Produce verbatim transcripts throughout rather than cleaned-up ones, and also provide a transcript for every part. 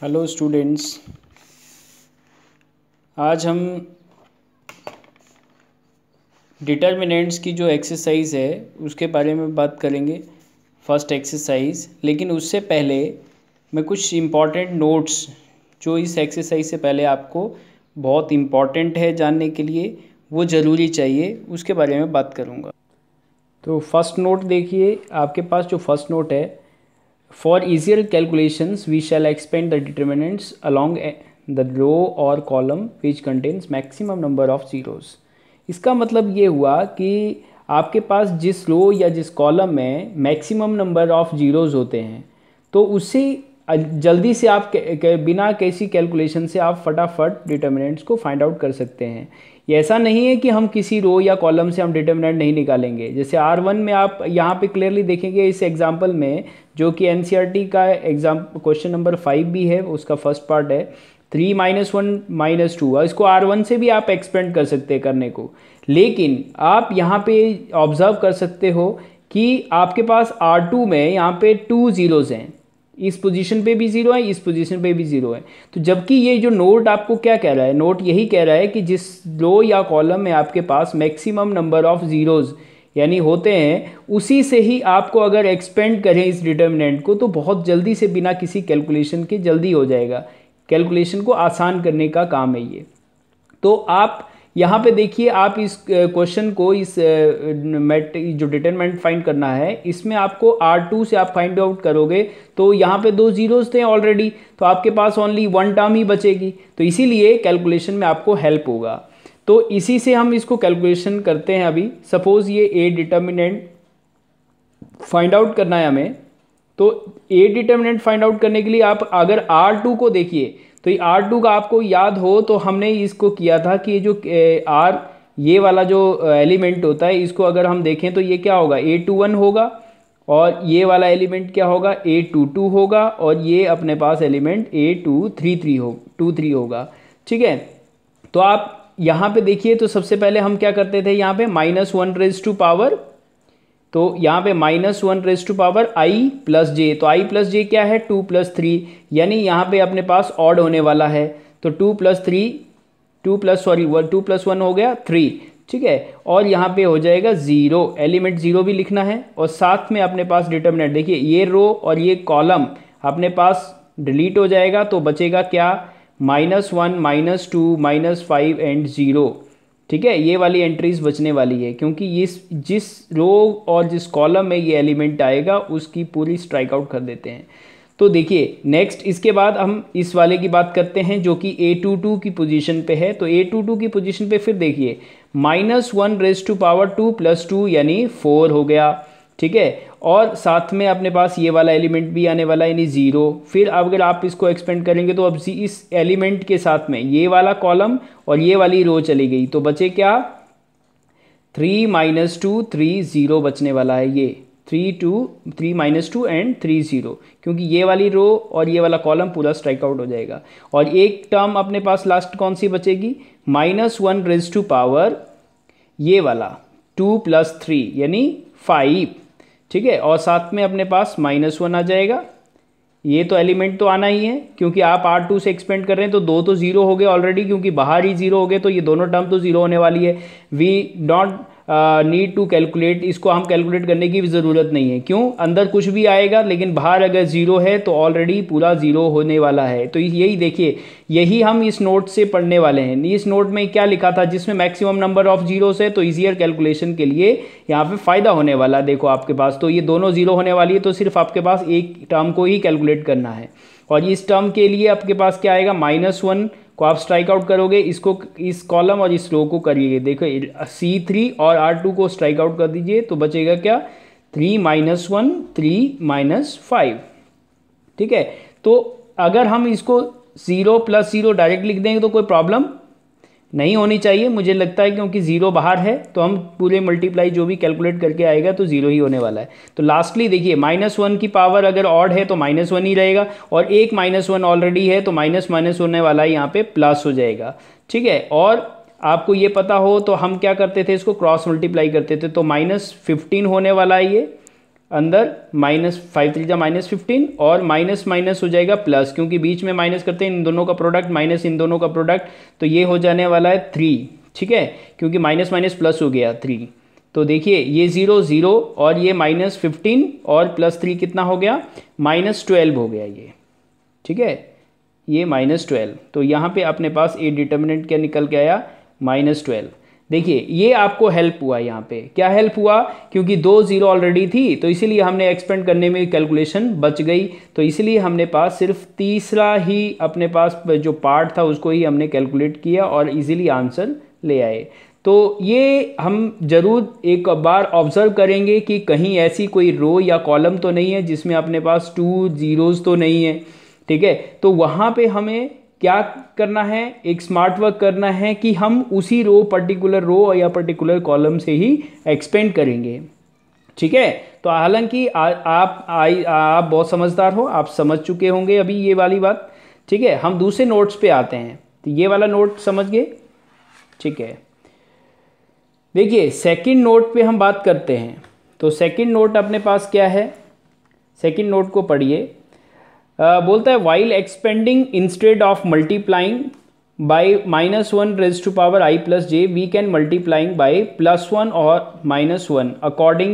Hello students, आज हम determinants की जो एक्सरसाइज है उसके बारे में बात करेंगे। फर्स्ट एक्सरसाइज, लेकिन उससे पहले मैं कुछ इम्पॉर्टेंट नोट्स जो इस एक्सरसाइज से पहले आपको बहुत इम्पॉर्टेंट है जानने के लिए, वो ज़रूरी चाहिए, उसके बारे में बात करूँगा। तो फर्स्ट नोट देखिए, आपके पास जो फर्स्ट नोट है, For easier calculations, we shall expand the determinants along the row or column which contains maximum number of zeros. इसका मतलब ये हुआ कि आपके पास जिस रो या जिस कॉलम में मैक्सिमम नंबर ऑफ जीरोज़ होते हैं, तो उससे जल्दी से आप बिना किसी कैलकुलेशन से आप फटाफट डिटर्मिनेंट्स को फाइंड आउट कर सकते हैं। ये ऐसा नहीं है कि हम किसी रो या कॉलम से हम डिटर्मिनेंट नहीं निकालेंगे। जैसे आर वन में आप यहाँ पे क्लियरली देखेंगे इस एग्जांपल में, जो कि एनसीईआरटी का एग्जाम क्वेश्चन नंबर फाइव भी है, उसका फर्स्ट पार्ट है three minus one minus two. इसको आर वन से भी आप एक्सपेंड कर सकते हैं करने को, लेकिन आप यहाँ पे ऑब्जर्व कर सकते हो कि आपके पास आर टू में यहाँ पे टू जीरोज़ हैं, इस पोजीशन पे भी ज़ीरो है, इस पोजीशन पे भी ज़ीरो है। तो जबकि ये जो नोट आपको क्या कह रहा है, नोट यही कह रहा है कि जिस रो या कॉलम में आपके पास मैक्सिमम नंबर ऑफ ज़ीरोज़ यानी होते हैं, उसी से ही आपको अगर एक्सपेंड करें इस डिटर्मिनेंट को, तो बहुत जल्दी से बिना किसी कैलकुलेशन के जल्दी हो जाएगा। कैलकुलेशन को आसान करने का काम है ये। तो आप यहाँ पे देखिए, आप इस क्वेश्चन को, इस मेट जो डिटरमिनेंट फाइंड करना है, इसमें आपको आर टू से आप फाइंड आउट करोगे तो यहाँ पे दो जीरोस थे ऑलरेडी, तो आपके पास ओनली वन टर्म ही बचेगी, तो इसीलिए कैलकुलेशन में आपको हेल्प होगा। तो इसी से हम इसको कैलकुलेशन करते हैं। अभी सपोज ये ए डिटर्मिनेंट फाइंड आउट करना है हमें, तो ए डिटर्मिनेंट फाइंड आउट करने के लिए आप अगर आर टू को देखिए, तो ये आर टू का आपको याद हो तो हमने इसको किया था कि ये जो आर ये वाला जो एलिमेंट होता है, इसको अगर हम देखें तो ये क्या होगा, ए टू वन होगा, और ये वाला एलिमेंट क्या होगा, ए टू टू होगा, और ये अपने पास element A two three three हो टू थ्री होगा। ठीक है, तो आप यहाँ पे देखिए, तो सबसे पहले हम क्या करते थे, यहाँ पे minus one raise to power, तो यहाँ पे minus one raise to power I plus J, तो आई प्लस जे क्या है, टू प्लस थ्री, यानी यहाँ पे अपने पास ऑड होने वाला है, तो two plus three two plus sorry two plus one हो गया थ्री। ठीक है, और यहाँ पे हो जाएगा ज़ीरो, एलिमेंट ज़ीरो भी लिखना है, और साथ में अपने पास डिटर्मिनेंट देखिए, ये रो और ये कॉलम अपने पास डिलीट हो जाएगा, तो बचेगा क्या, minus one minus two minus five and zero. ठीक है, ये वाली एंट्रीज बचने वाली है, क्योंकि इस जिस रो और जिस कॉलम में ये एलिमेंट आएगा उसकी पूरी स्ट्राइक आउट कर देते हैं। तो देखिए नेक्स्ट, इसके बाद हम इस वाले की बात करते हैं जो कि ए टू टू की पोजीशन पे है। तो ए टू टू की पोजीशन पे फिर देखिए, minus one raise to power two plus two यानी फोर हो गया। ठीक है, और साथ में अपने पास ये वाला एलिमेंट भी आने वाला है, यानी ज़ीरो। फिर अगर आप इसको एक्सपेंड करेंगे तो अब इस एलिमेंट के साथ में ये वाला कॉलम और ये वाली रो चली गई, तो बचे क्या, three minus two three zero बचने वाला है, ये three two three minus two and three zero, क्योंकि ये वाली रो और ये वाला कॉलम पूरा स्ट्राइक आउट हो जाएगा। और एक टर्म अपने पास लास्ट कौन सी बचेगी, minus one raise to power ये वाला टू प्लस थ्री यानी फाइव। ठीक है, और साथ में अपने पास माइनस वन आ जाएगा, ये तो एलिमेंट तो आना ही है, क्योंकि आप आर टू से एक्सपेंड कर रहे हैं, तो दो तो जीरो हो गए ऑलरेडी, क्योंकि बाहर ही जीरो हो गए, तो ये दोनों टर्म तो जीरो होने वाली है। We don't need to calculate, इसको हम कैलकुलेट करने की भी ज़रूरत नहीं है। क्यों, अंदर कुछ भी आएगा, लेकिन बाहर अगर ज़ीरो है तो ऑलरेडी पूरा ज़ीरो होने वाला है। तो यही देखिए, यही हम इस नोट से पढ़ने वाले हैं। इस नोट में क्या लिखा था, जिसमें मैक्सिमम नंबर ऑफ जीरोस है, तो ईजियर कैलकुलेशन के लिए यहाँ पे फ़ायदा होने वाला है। देखो आपके पास तो ये दोनों जीरो होने वाली है, तो सिर्फ आपके पास एक टर्म को ही कैलकुलेट करना है। और इस टर्म के लिए आपके पास क्या आएगा, माइनस वन को आप स्ट्राइक आउट करोगे, इसको इस कॉलम और इस रो को करिए, देखो सी थ्री और आर टू को स्ट्राइक आउट कर दीजिए, तो बचेगा क्या, three minus one three minus five. ठीक है, तो अगर हम इसको ज़ीरो प्लस ज़ीरो डायरेक्ट लिख देंगे तो कोई प्रॉब्लम नहीं होनी चाहिए मुझे लगता है, क्योंकि ज़ीरो बाहर है, तो हम पूरे मल्टीप्लाई जो भी कैलकुलेट करके आएगा तो ज़ीरो ही होने वाला है। तो लास्टली देखिए, माइनस वन की पावर अगर ऑड है तो माइनस वन ही रहेगा, और एक माइनस वन ऑलरेडी है, तो माइनस माइनस होने वाला है, यहाँ पे प्लस हो जाएगा। ठीक है, और आपको ये पता हो तो हम क्या करते थे, इसको क्रॉस मल्टीप्लाई करते थे, तो माइनस फिफ्टीन होने वाला है ये, अंदर माइनस फाइव थ्री जा माइनस फिफ्टीन और माइनस माइनस हो जाएगा प्लस, क्योंकि बीच में माइनस करते हैं इन दोनों का प्रोडक्ट माइनस इन दोनों का प्रोडक्ट, तो ये हो जाने वाला है थ्री, ठीक है, क्योंकि माइनस माइनस प्लस हो गया थ्री। तो देखिए ये ज़ीरो ज़ीरो और ये माइनस फिफ्टीन और प्लस थ्री कितना हो गया, माइनस ट्वेल्व हो गया ये, ठीक है, ये माइनस ट्वेल्व। तो यहाँ पे अपने पास ए डिटर्मिनेंट क्या निकल के आया, माइनस ट्वेल्व। देखिए ये आपको हेल्प हुआ, यहाँ पे क्या हेल्प हुआ, क्योंकि दो जीरो ऑलरेडी थी तो इसीलिए हमने एक्सपेंड करने में कैलकुलेशन बच गई, तो इसलिए हमने पास सिर्फ तीसरा ही अपने पास जो पार्ट था उसको ही हमने कैलकुलेट किया और इजीली आंसर ले आए। तो ये हम ज़रूर एक बार ऑब्जर्व करेंगे कि कहीं ऐसी कोई रो या कॉलम तो नहीं है जिसमें अपने पास टू जीरोज़ तो नहीं है, ठीक है, तो वहाँ पे हमें क्या करना है, एक स्मार्ट वर्क करना है कि हम उसी रो पर्टिकुलर रो या पर्टिकुलर कॉलम से ही एक्सपेंड करेंगे, ठीक है। तो हालांकि आप आई आप बहुत समझदार हो, आप समझ चुके होंगे अभी ये वाली बात, ठीक है। हम दूसरे नोट्स पे आते हैं, तो ये वाला नोट समझ गए, ठीक है। देखिए सेकंड नोट पे हम बात करते हैं, तो सेकंड नोट अपने पास क्या है, सेकंड नोट को पढ़िए। Uh, बोलता है while expanding instead of multiplying by minus one raise to power I plus j we can multiplying by plus one और minus one according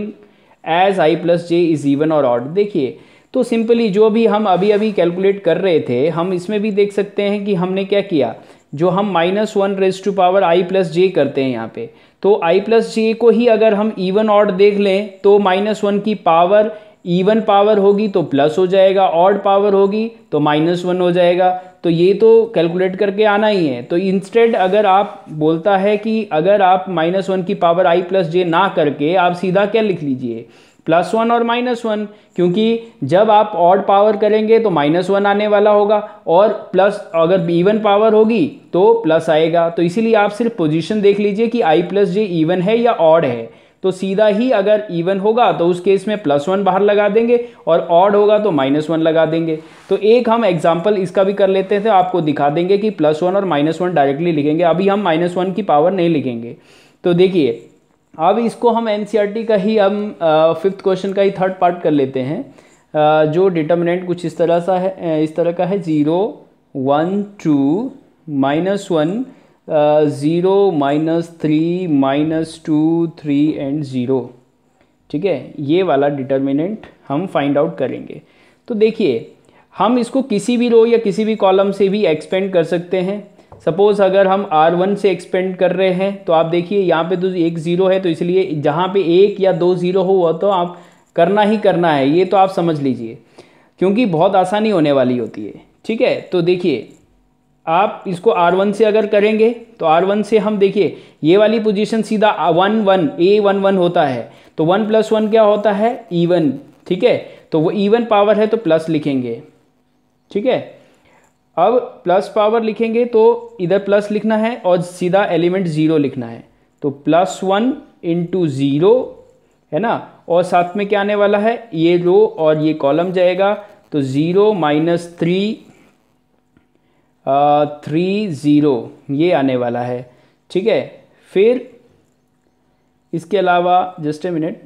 as i plus j is even और odd. देखिए तो simply जो भी हम अभी अभी calculate कर रहे थे, हम इसमें भी देख सकते हैं कि हमने क्या किया, जो हम minus one raise to power I plus j करते हैं यहाँ पे, तो आई प्लस जे को ही अगर हम इवन ऑड देख लें तो माइनस वन की पावर इवन पावर होगी तो प्लस हो जाएगा, ऑड पावर होगी तो माइनस वन हो जाएगा। तो ये तो कैलकुलेट करके आना ही है। तो इंस्टेड अगर आप बोलता है कि अगर आप माइनस वन की पावर आई प्लस जे ना करके आप सीधा क्या लिख लीजिए, प्लस वन और माइनस वन, क्योंकि जब आप ऑड पावर करेंगे तो माइनस वन आने वाला होगा और प्लस अगर इवन पावर होगी तो प्लस आएगा। तो इसीलिए आप सिर्फ पोजीशन देख लीजिए कि आई प्लस जे इवन है या ऑड है, तो सीधा ही अगर इवन होगा तो उस केस में प्लस वन बाहर लगा देंगे और ऑड होगा तो माइनस वन लगा देंगे। तो एक हम एग्जांपल इसका भी कर लेते थे, आपको दिखा देंगे कि प्लस वन और माइनस वन डायरेक्टली लिखेंगे, अभी हम माइनस वन की पावर नहीं लिखेंगे। तो देखिए अब इसको हम एनसीईआरटी का ही हम फिफ्थ क्वेश्चन का ही थर्ड पार्ट कर लेते हैं, आ, जो डिटर्मिनेंट कुछ इस तरह सा है, इस तरह का है, zero one two minus one zero minus three minus two three and zero, ठीक है, ये वाला डिटर्मिनेंट हम फाइंड आउट करेंगे। तो देखिए हम इसको किसी भी रो या किसी भी कॉलम से भी एक्सपेंड कर सकते हैं। सपोज़ अगर हम आर वन से एक्सपेंड कर रहे हैं तो आप देखिए यहाँ पे तो एक ज़ीरो है, तो इसलिए जहाँ पे एक या दो ज़ीरो हो वह तो आप करना ही करना है, ये तो आप समझ लीजिए, क्योंकि बहुत आसानी होने वाली होती है, ठीक है। तो देखिए आप इसको आर वन से अगर करेंगे तो आर वन से हम देखिए ये वाली पोजीशन सीधा one one a one one होता है, तो वन प्लस वन क्या होता है, इवन, ठीक है, तो वो इवन पावर है तो प्लस लिखेंगे, ठीक है। अब प्लस पावर लिखेंगे तो इधर प्लस लिखना है और सीधा एलिमेंट ज़ीरो लिखना है, तो प्लस वन इंटू ज़ीरो है ना, और साथ में क्या आने वाला है, ये रो और ये कॉलम जाएगा, तो zero minus three three zero ये आने वाला है, ठीक है। फिर इसके अलावा जस्ट ए मिनट,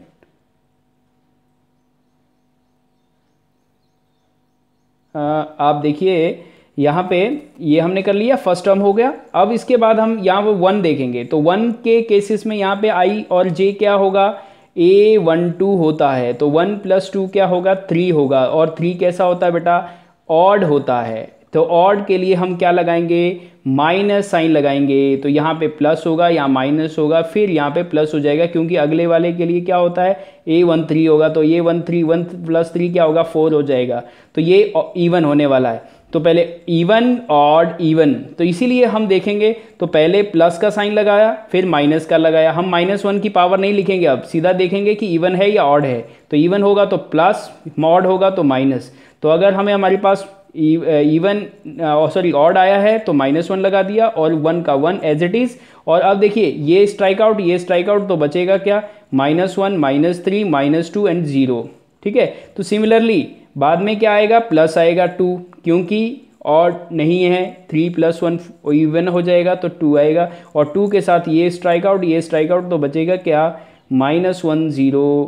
आप देखिए यहाँ पे ये हमने कर लिया, फर्स्ट टर्म हो गया। अब इसके बाद हम यहाँ पे वन देखेंगे, तो वन के केसेस में यहाँ पे आई और जे क्या होगा, ए वन टू होता है, तो वन प्लस टू क्या होगा, थ्री होगा, और थ्री कैसा होता है बेटा, ऑड होता है, तो ऑड के लिए हम क्या लगाएंगे, माइनस साइन लगाएंगे, तो यहाँ पे प्लस होगा, यहाँ माइनस होगा, फिर यहाँ पे प्लस हो जाएगा, क्योंकि अगले वाले के लिए क्या होता है, ए वन थ्री होगा, तो ये one three one plus three क्या होगा, फोर हो जाएगा, तो ये इवन होने वाला है। तो पहले इवन ऑड इवन, तो इसीलिए हम देखेंगे, तो पहले प्लस का साइन लगाया फिर माइनस का लगाया, हम माइनस वन की पावर नहीं लिखेंगे, अब सीधा देखेंगे कि इवन है या ऑड है, तो इवन होगा तो प्लस, ऑड होगा तो माइनस। तो अगर हमें हमारे पास इवन सॉरी ऑड आया है तो माइनस वन लगा दिया और वन का वन एज इट इज़। और अब देखिए ये स्ट्राइक आउट ये स्ट्राइक आउट, तो बचेगा क्या, minus one minus three minus two and zero, ठीक है। तो सिमिलरली बाद में क्या आएगा, प्लस आएगा टू, क्योंकि ऑड नहीं है, थ्री प्लस वन इवन हो जाएगा तो टू आएगा, और टू के साथ ये स्ट्राइक आउट ये स्ट्राइक आउट, तो बचेगा क्या, minus one zero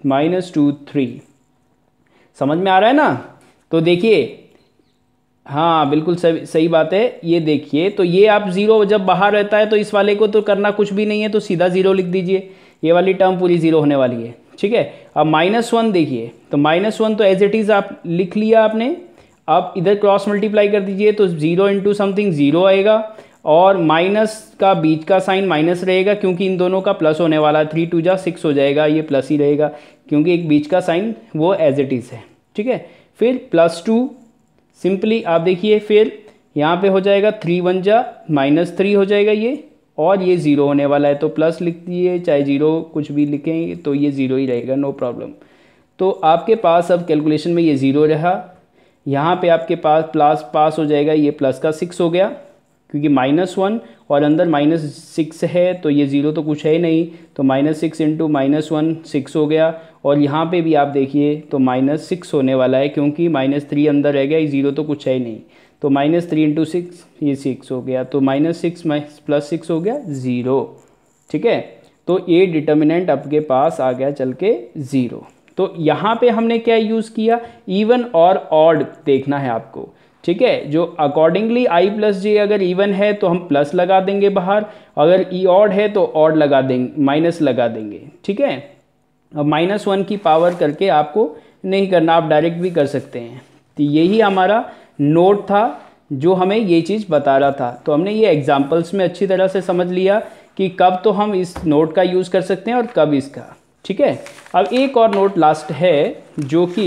minus two three. समझ में आ रहा है ना? तो देखिए, हाँ बिल्कुल सही सही बात है। ये देखिए, तो ये आप ज़ीरो जब बाहर रहता है तो इस वाले को तो करना कुछ भी नहीं है, तो सीधा ज़ीरो लिख दीजिए, ये वाली टर्म पूरी ज़ीरो होने वाली है। ठीक है, अब माइनस वन देखिए, तो माइनस वन तो एज इट इज़ आप लिख लिया आपने। अब इधर क्रॉस मल्टीप्लाई कर दीजिए, तो ज़ीरो इंटू समथिंग ज़ीरो आएगा, और माइनस का बीच का साइन माइनस रहेगा क्योंकि इन दोनों का प्लस होने वाला है। थ्री टू जा सिक्स हो जाएगा, ये प्लस ही रहेगा क्योंकि एक बीच का साइन वो एज इट इज़ है। ठीक है, फिर प्लस टू, सिंपली आप देखिए, फिर यहाँ पे हो जाएगा थ्री वन जा माइनस थ्री हो जाएगा ये, और ये ज़ीरो होने वाला है तो प्लस लिख दिए, चाहे ज़ीरो कुछ भी लिखें तो ये ज़ीरो ही रहेगा, नो प्रॉब्लम। तो आपके पास अब कैलकुलेशन में ये ज़ीरो रहा, यहाँ पे आपके पास प्लस पास हो जाएगा, ये प्लस का सिक्स हो गया क्योंकि माइनस वन और अंदर माइनस सिक्स है, तो ये ज़ीरो तो कुछ है ही नहीं, तो minus six into minus one six हो गया, और यहाँ पे भी आप देखिए तो माइनस सिक्स होने वाला है क्योंकि माइनस थ्री अंदर रह गया, ये ज़ीरो तो कुछ है ही नहीं, तो माइनस थ्री इंटू सिक्स ये सिक्स हो गया, तो माइनस सिक्स प्लस सिक्स हो गया ज़ीरो। ठीक है, तो ये डिटर्मिनेंट आपके पास आ गया चल के ज़ीरो। तो यहाँ पे हमने क्या यूज़ किया, इवन और ऑड देखना है आपको। ठीक है, जो अकॉर्डिंगली आई प्लस जे अगर इवन है तो हम प्लस लगा देंगे बाहर, अगर ई ऑड है तो ऑड लगा देंगे, माइनस लगा देंगे। ठीक है, अब माइनस वन की पावर करके आपको नहीं करना, आप डायरेक्ट भी कर सकते हैं। तो यही हमारा नोट था जो हमें ये चीज़ बता रहा था। तो हमने ये एग्जाम्पल्स में अच्छी तरह से समझ लिया कि कब तो हम इस नोट का यूज़ कर सकते हैं और कब इसका। ठीक है, अब एक और नोट लास्ट है जो कि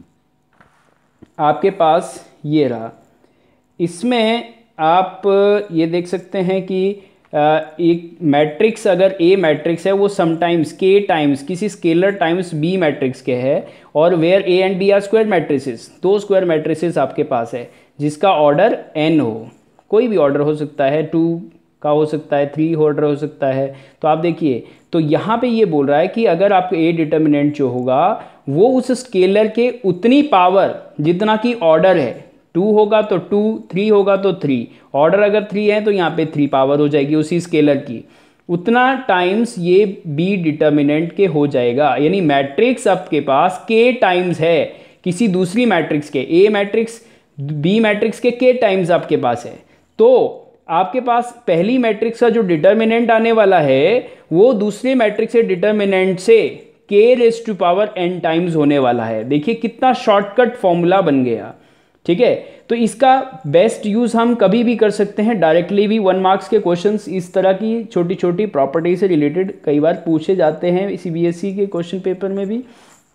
आपके पास ये रहा। इसमें आप ये देख सकते हैं कि एक मैट्रिक्स, अगर ए मैट्रिक्स है वो समटाइम्स के टाइम्स किसी स्केलर टाइम्स बी मैट्रिक्स के है, और where A and B are square matrices, दो स्क्वायर मैट्रिसेस आपके पास है जिसका ऑर्डर एन हो, कोई भी ऑर्डर हो सकता है, टू का हो सकता है, थ्री ऑर्डर हो सकता है। तो आप देखिए, तो यहाँ पे ये बोल रहा है कि अगर आपका ए डिटर्मिनेंट जो होगा वो उस स्केलर के उतनी पावर जितना कि ऑर्डर है, टू होगा तो टू, थ्री होगा तो थ्री, ऑर्डर अगर थ्री है तो यहाँ पे थ्री पावर हो जाएगी उसी स्केलर की, उतना टाइम्स ये बी डिटर्मिनेंट के हो जाएगा। यानी मैट्रिक्स आपके पास के टाइम्स है किसी दूसरी मैट्रिक्स के, ए मैट्रिक्स बी मैट्रिक्स के के टाइम्स आपके पास है, तो आपके पास पहली मैट्रिक्स का जो डिटर्मिनेंट आने वाला है वो दूसरे मैट्रिक्स के डिटर्मिनेंट से k raise to power n times होने वाला है। देखिए कितना शॉर्टकट फॉर्मूला बन गया। ठीक है, तो इसका बेस्ट यूज़ हम कभी भी कर सकते हैं, डायरेक्टली भी वन मार्क्स के क्वेश्चंस इस तरह की छोटी छोटी प्रॉपर्टी से रिलेटेड कई बार पूछे जाते हैं सीबीएसई के क्वेश्चन पेपर में भी।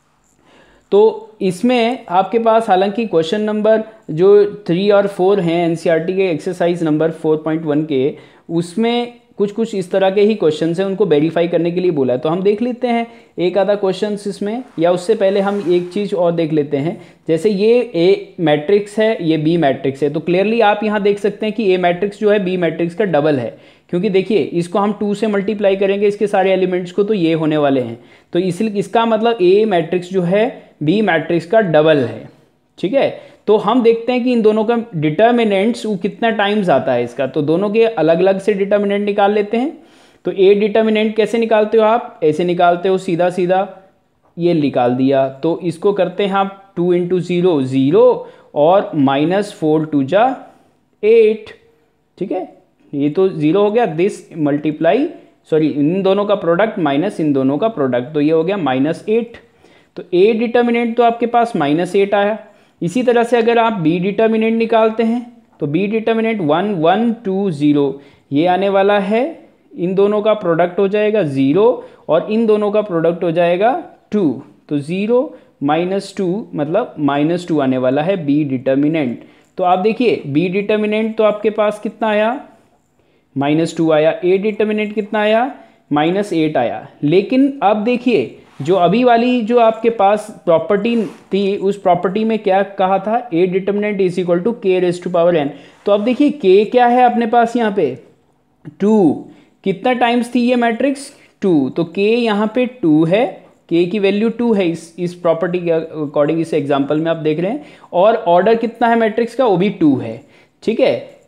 तो इसमें आपके पास हालांकि क्वेश्चन नंबर जो थ्री और फोर हैं एनसीईआरटी के exercise number four point one के, उसमें कुछ कुछ इस तरह के ही क्वेश्चंस हैं, उनको वेरीफाई करने के लिए बोला है। तो हम देख लेते हैं एक आधा क्वेश्चंस इसमें, या उससे पहले हम एक चीज़ और देख लेते हैं। जैसे ये ए मैट्रिक्स है, ये बी मैट्रिक्स है, तो क्लियरली आप यहाँ देख सकते हैं कि ए मैट्रिक्स जो है बी मैट्रिक्स का डबल है, क्योंकि देखिए इसको हम टू से मल्टीप्लाई करेंगे इसके सारे एलिमेंट्स को, तो ये होने वाले हैं, तो इसलिए इसका मतलब ए मैट्रिक्स जो है बी मैट्रिक्स का डबल है। ठीक है, तो हम देखते हैं कि इन दोनों का डिटर्मिनेंट्स वो कितना टाइम्स आता है इसका, तो दोनों के अलग अलग से डिटर्मिनेंट निकाल लेते हैं। तो ए डिटर्मिनेंट कैसे निकालते हो आप, ऐसे निकालते हो सीधा सीधा, ये निकाल दिया, तो इसको करते हैं आप टू इंटू ज़ीरो ज़ीरो और माइनस फोर टू जा एट। ठीक है, ये तो ज़ीरो हो गया, दिस मल्टीप्लाई सॉरी इन दोनों का प्रोडक्ट माइनस इन दोनों का प्रोडक्ट, तो ये हो गया माइनस एट। तो ए डिटर्मिनेंट तो आपके पास माइनस एट आया। इसी तरह से अगर आप बी डिटर्मिनेंट निकालते हैं तो B determinant one one two zero ये आने वाला है, इन दोनों का प्रोडक्ट हो जाएगा ज़ीरो और इन दोनों का प्रोडक्ट हो जाएगा टू, तो ज़ीरो माइनस टू मतलब माइनस टू आने वाला है बी डिटर्मिनेंट। तो आप देखिए बी डिटर्मिनेंट तो आपके पास कितना आया, माइनस टू आया, ए डिटर्मिनेंट कितना आया, माइनस एट आया। लेकिन अब देखिए जो अभी वाली जो आपके पास प्रॉपर्टी थी उस प्रॉपर्टी में क्या कहा था, A determinant is equal to k raise to power n. तो अब देखिए के क्या है अपने पास यहाँ पे टू, कितना टाइम्स थी ये मैट्रिक्स टू, तो के यहाँ पे टू है, के की वैल्यू टू है इस इस प्रॉपर्टी के अकॉर्डिंग, इस एग्जांपल में आप देख रहे हैं, और ऑर्डर कितना है मैट्रिक्स का, वो भी टू है। ठीक है,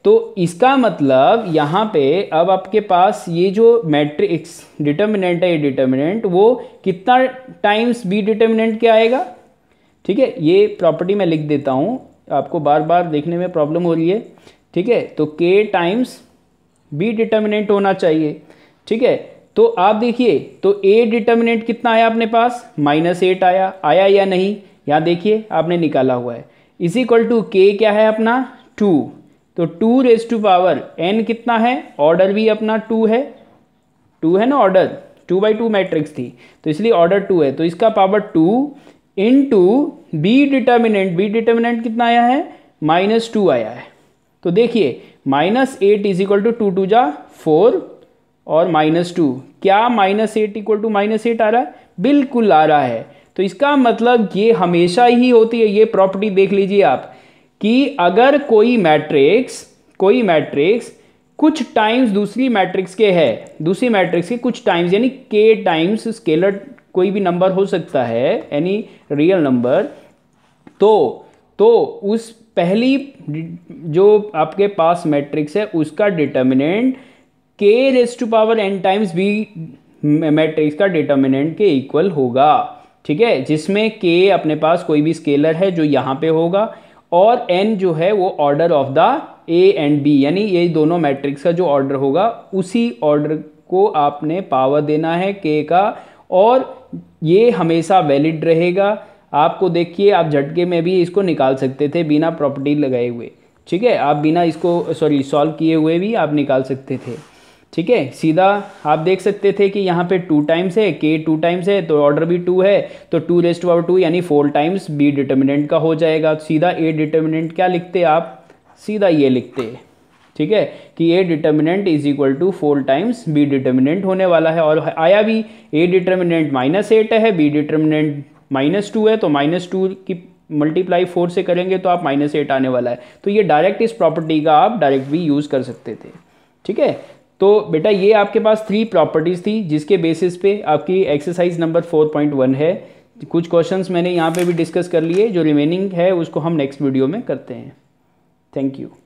तो इसका मतलब यहाँ पे अब आपके पास ये जो मैट्रिक्स डिटर्मिनेंट है, ये डिटर्मिनेंट वो कितना टाइम्स बी डिटर्मिनेंट क्या आएगा, ठीक है। ये प्रॉपर्टी मैं लिख देता हूँ, आपको बार बार देखने में प्रॉब्लम हो रही है, ठीक है। तो के टाइम्स बी डिटर्मिनेंट होना चाहिए, ठीक है। तो आप देखिए, तो ए डिटर्मिनेंट कितना आया अपने पास, माइनस एट आया, आया या नहीं, यहाँ देखिए आपने निकाला हुआ है। इज इक्वल टू के क्या है अपना, टू, तो two raise to power n कितना है, ऑर्डर भी अपना टू है, टू है ना order, two by two matrix थी तो इसलिए ऑर्डर टू है, तो इसका power two in two B determinant, B determinant कितना आया है, माइनस टू आया है। तो देखिए minus eight is equal to two two जा फोर और माइनस टू, क्या minus eight equal to minus eight आ रहा है, बिल्कुल आ रहा है। तो इसका मतलब ये हमेशा ही होती है, ये प्रॉपर्टी देख लीजिए आप कि अगर कोई मैट्रिक्स कोई मैट्रिक्स कुछ टाइम्स दूसरी मैट्रिक्स के है, दूसरी मैट्रिक्स के कुछ टाइम्स यानी के टाइम्स स्केलर कोई भी नंबर हो सकता है, एनी रियल नंबर, तो तो उस पहली जो आपके पास मैट्रिक्स है उसका determinant k raise to power n times B matrix का डिटर्मिनेंट के इक्वल होगा, ठीक है। जिसमें के अपने पास कोई भी स्केलर है जो यहाँ पे होगा और n जो है वो order of the a and b, यानी ये दोनों मैट्रिक्स का जो ऑर्डर होगा उसी ऑर्डर को आपने पावर देना है k का, और ये हमेशा वैलिड रहेगा। आपको देखिए आप झटके में भी इसको निकाल सकते थे बिना प्रॉपर्टी लगाए हुए, ठीक है। आप बिना इसको सॉरी सॉल्व किए हुए भी आप निकाल सकते थे, ठीक है। सीधा आप देख सकते थे कि यहाँ पे टू टाइम्स है, के टू टाइम्स है तो ऑर्डर भी टू है, तो two raise to power two यानी फोर टाइम्स बी डिटर्मिनेंट का हो जाएगा। सीधा ए डिटर्मिनेंट क्या लिखते आप, सीधा ये लिखते, ठीक है, कि A determinant is equal to four times B determinant होने वाला है। और आया भी, ए डिटर्मिनेंट माइनस एट है, बी डिटर्मिनेंट माइनस टू है, तो माइनस टू की मल्टीप्लाई फोर से करेंगे तो आप माइनस एट आने वाला है। तो ये डायरेक्ट इस प्रॉपर्टी का आप डायरेक्ट भी यूज़ कर सकते थे, ठीक है। तो बेटा ये आपके पास थ्री प्रॉपर्टीज़ थी जिसके बेसिस पे आपकी exercise number four point one है। कुछ क्वेश्चंस मैंने यहाँ पे भी डिस्कस कर लिए, जो रिमेनिंग है उसको हम नेक्स्ट वीडियो में करते हैं। Thank you.